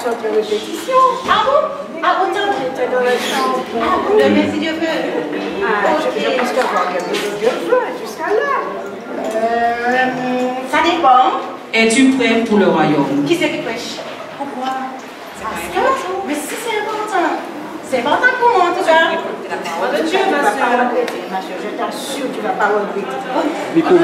sorti en répétition. Ah bon? Ah bon, j'étais dans la chambre. Ah bon, demain si Dieu veut. Je pense qu'avoir regardé si Dieu veut, jusqu'à là. Ça dépend. Es-tu prêt pour le royaume? Qui c'est qui prêche? Pourquoi? Parce que, mais si c'est important. C'est important pour moi en tout cas. La parole de Dieu, ma soeur, je t'assure, tu vas pas regretter. Micro.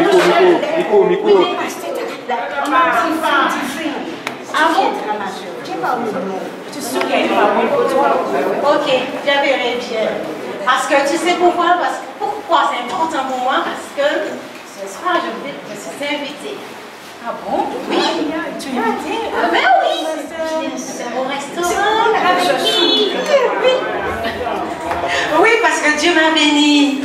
Ah bon? Tu es parmi nous. Tu sais qu'il y a une parole pour toi? Ok, je verrai bien. Parce que tu sais pourquoi? Pourquoi c'est important pour moi? Parce que ce soir, je suis invitée. Ah bon? Oui. Tu es invitée? Ah ben oui. C'est au restaurant. Avec qui? Oui. Oui, parce que Dieu m'a béni.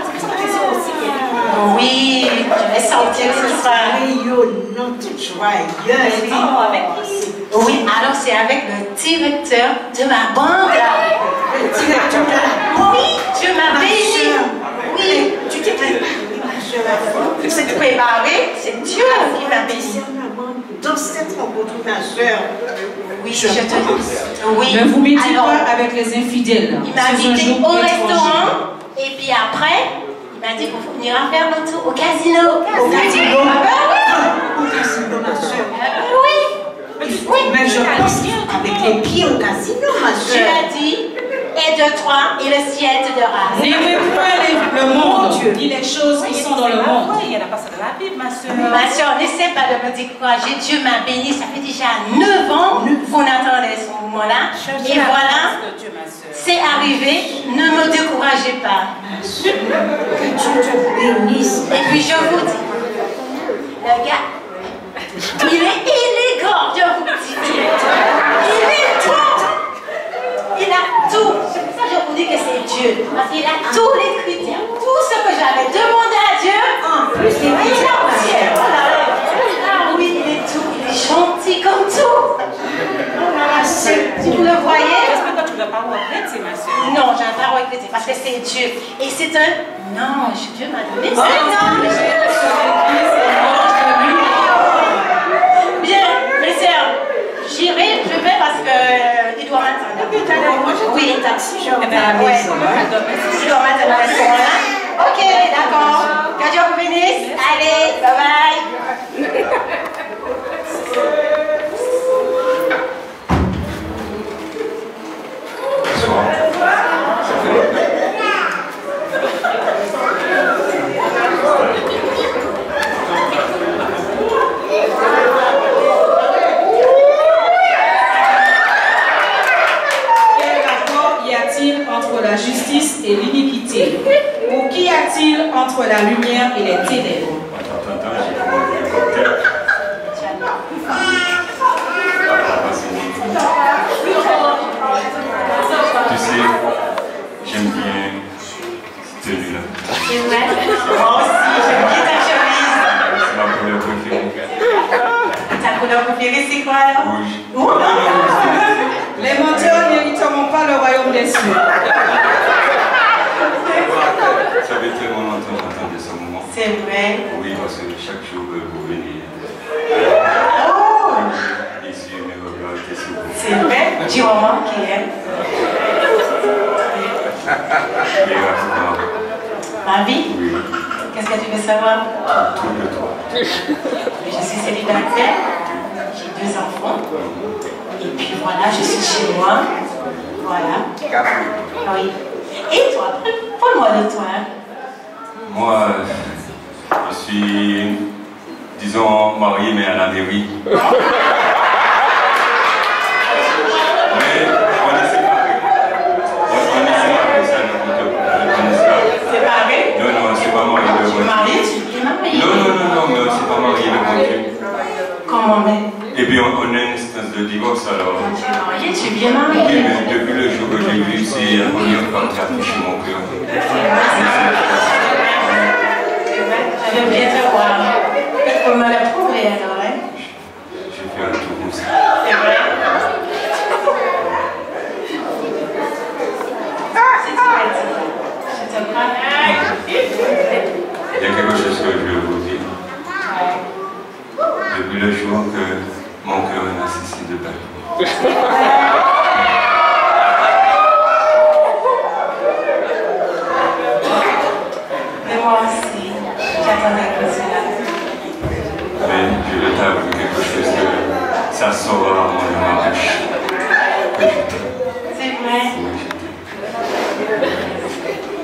Oui, je vais sortir ce soir. Rayonnante, joyeuse. Oui, alors c'est avec le directeur de ma banque. Le directeur de la banque. Oui, Dieu m'a béni. Oui. Tu t'es préparée, ma soeur. C'est préparé, c'est Dieu qui m'a béni. Dans cette rencontre, ma soeur. Oui, je te dis. Oui. Ne vous mettez Alors, pas avec les infidèles. il m'a C'est un invité jour au étranger. restaurant et puis après, il m'a dit qu'on ira faire notre tour au casino. Au casino. Ah ben oui. Au casino, ma soeur. Oui. Oui. Mais je pense avec les pieds au casino, ma Tu soeur. as dit, et de toi, et le ciel te donnera. N'aimez point le monde, Dieu. ni les choses qui sont dans le monde. Il y en a pas ça dans la Bible, ma soeur. Ma soeur, n'essaie pas de me décourager. Dieu m'a béni. Ça fait déjà 9 ans qu'on attendait ce moment-là. Et voilà, c'est arrivé. Ne me découragez pas. Que Dieu te bénisse. Et puis je vous dis, le gars, il est élégant, je vous dis. Il est tout. Il a tout. C'est pour ça que je vous dis que c'est Dieu. Parce qu'il a tous les critères. Tout ce que j'avais demandé à Dieu, en plus, il a. Ah oui, il est tout. Il est gentil comme tout. Si vous le voyez. Est-ce que toi, tu ne veux pas regretter, ma soeur? Non, je ne vais pas regretter parce que c'est Dieu. Et c'est un ange. Dieu m'a donné. C'est un ange. Bien, mes sœurs, j'irai, je vais parce que il doit m'attendre. Oui, taxi, je vais à la maison. Il doit m'attendre à ce moment-là. Ok, d'accord. Que Dieu vous bénisse. Allez, bye bye. Quel rapport y a-t-il entre la justice et l'iniquité? Ou qu'y a-t-il entre la lumière et les ténèbres? Tu sais, j'aime bien cette tenue-là. C'est vrai? Moi aussi, j'aime bien ta chemise. C'est ma couleur préférée. Ta couleur préférée, c'est quoi alors? Rouge. Les menteurs n'hériteront pas le royaume des cieux. Ça fait très longtemps d'entendre ce moment. C'est vrai. Oui, parce que chaque jour vous venez. Oh! Ici, mes regards étaient sur vous. C'est vrai? Du moment qui est. Et rapidement, Ma vie? oui, Qu'est-ce que tu veux savoir? tout de toi. Je suis célibataire, j'ai 2 enfants, et puis voilà, je suis chez moi. Voilà. Oui. Et toi? Parle-moi de toi. Moi, je suis, disons, marié, mais à la mairie. Mais on est séparés. On est séparés, ça ne compte pas. On est séparés. Séparé? Non, c'est pas marié de Tu es marié? Tu es marié? Non, mais c'est pas marié de bon Dieu. Comment mais? Et puis on a une instance de divorce alors. Tu es marié? Tu es bien marié? Oui, mais depuis le jour que j'ai vu, c'est la première fois que j'ai touché mon cœur. Je vais bien te voir. Il faut me le prouver alors, hein? J'ai fait un tour comme ça. C'est vrai? C'est ce que tu as dit. Je te crois. Il y a quelque chose que je veux vous dire. Depuis le jour que mon cœur n'a cessé de battre.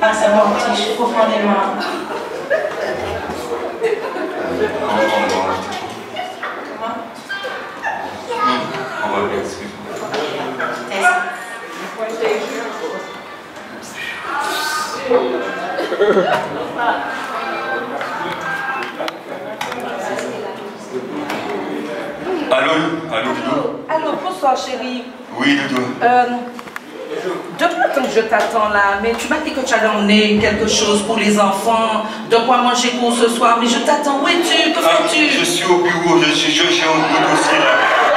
là, ça m'ortige profondément. On va bien, excuse-moi. Allô, Doudou? Allô, bonsoir chérie. Oui, Doudou. Depuis longtemps que je t'attends là, mais tu m'as dit que tu allais emmener quelque chose pour les enfants, de quoi manger pour ce soir, mais je t'attends. Où es-tu? Que fais-tu? Je suis au bureau, j'ai un gros dossier là.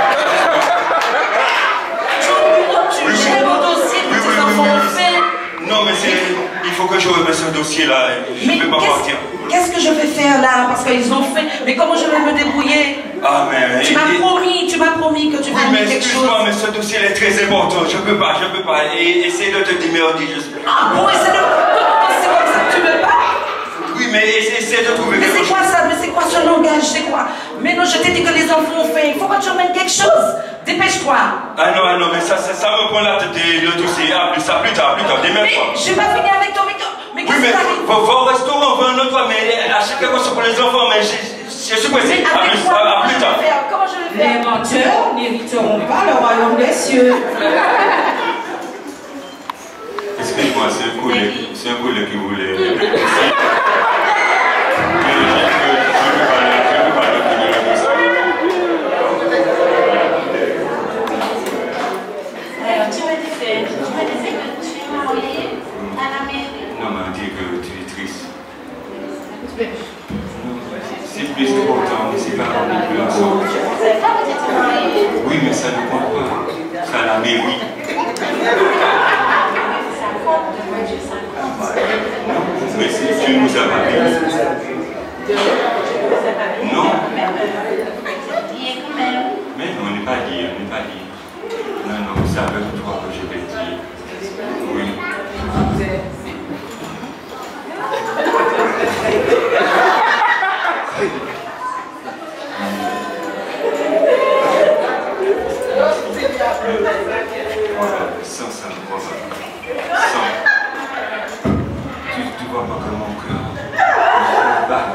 Tu es au bureau, tu gères mon dossier que tes enfants ont fait. Non, mais il faut que je remette ce dossier là. Je ne peux pas partir. Qu'est-ce que je vais faire là? Parce qu'ils ont fait. Mais comment je vais me débrouiller? Ah, mais. Tu m'as promis que tu vas mais faire quelque chose. excuse-moi, mais ce dossier est très important. Je peux pas. Et essaye de te démerder. Ah bon, c'est comme ça que tu veux pas? Oui, mais essaie de trouver Mais quelque chose. c'est quoi ça? Mais c'est quoi ce langage? C'est quoi? Mais non, je t'ai dit que les enfants ont fait. Il faut que tu emmènes quelque chose. Dépêche-toi. Ah non, mais ça me prend la tête le dossier. Ah, plus tard, démerde-toi. Mais je vais pas finir avec toi, mais qu'est-ce qui t'arrive? Va au restaurant, va un autre, mais achète quelque chose pour les enfants, mais je suis pressé. À plus tard. Comment je vais faire? Les menteurs n'hériteront pas le royaume des cieux. Excuse-moi, c'est un collègue qui voulait. Je ne peux pas le tenir le dossier. Alors, tu me disais que tu es marié à la mairie. Non, mais on dit que tu es triste. C'est plus important, mais c'est pas qu'on est plus ensemble. C'est pas que tu es marié. Oui, mais ça ne compte pas. Ça la mairie. Ça compte, moi je ça compte. Mais si tu nous as pas dit. Non. Dis quand même. Mais on n'est pas dit. Non, c'est avec toi que je vais dire. Oui. Voilà, ça me voit pas. Sans. Tu vois pas que mon cœur bat.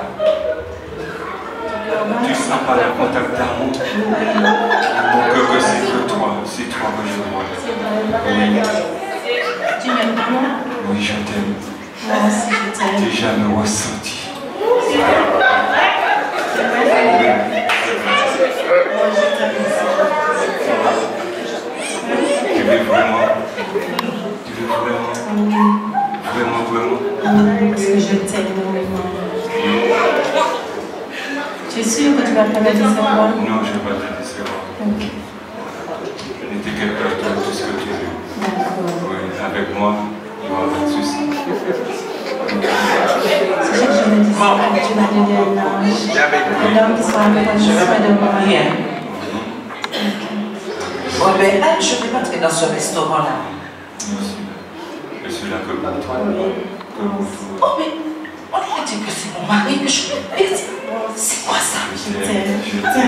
Tu sens pas le contact d'amour. Mon cœur que c'est toi que je vois. Oui. Tu m'aimes bien? Oui, je t'aime. Moi aussi je t'aime. T'es jamais ressenti. Moi je t'aime aussi. Tu veux vraiment? Vraiment? Parce que je t'aime énormément. Tu es sûr que tu vas pas me décevoir? Non, je ne vais pas te décevoir. Ok. N'était quelqu'un de tout ce que tu veux. D'accord. Oui, avec moi, il n'y aura pas de souci. C'est ce que je me disais, que tu m'as donné un ange. Un homme qui sera avec moi de moi. Rien. Bon, ben, je vais pas entrer dans ce restaurant-là. Je suis là que pour toi. Oh, mais on aurait dit que c'est mon mari que je vais baiser. C'est quoi ça? Je t'aime.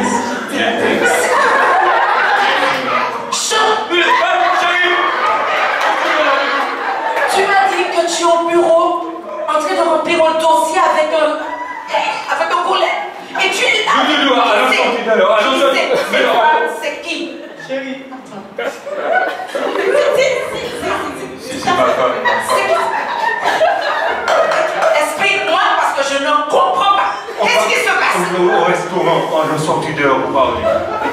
Tu m'as dit que tu es au bureau en train de remplir un dossier avec un collègue. Et tu es là. C'est qui? Si c'est pas grave. Explique-moi parce que je ne comprends pas. Qu'est-ce qui se passe? Au restaurant, on a sorti dehors pour parler. On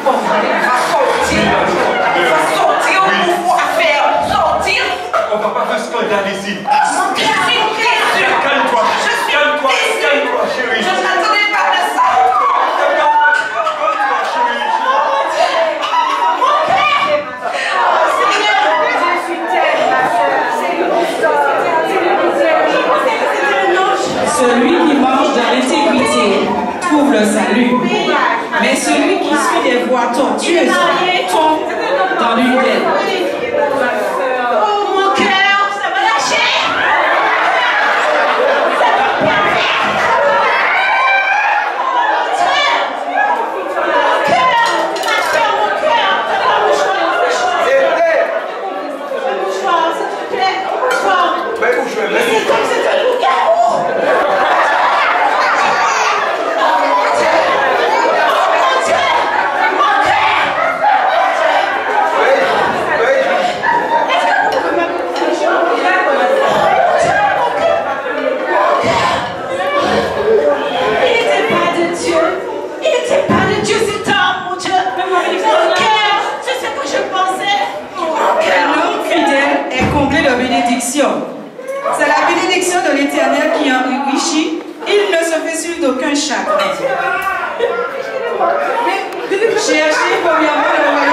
va sortir pour faire sortir. On va pas faire scandale ici. Je suis déçue. Calme-toi, chérie. Je n'attendais pas de ça. Celui qui marche dans l'intégrité trouve le salut. Mais celui qui suit des voies tortueuses tombe dans l'une d'elles. Oh mon cœur, ça va lâcher! reçu d'aucun chagrin. Cherchez premièrement le royaume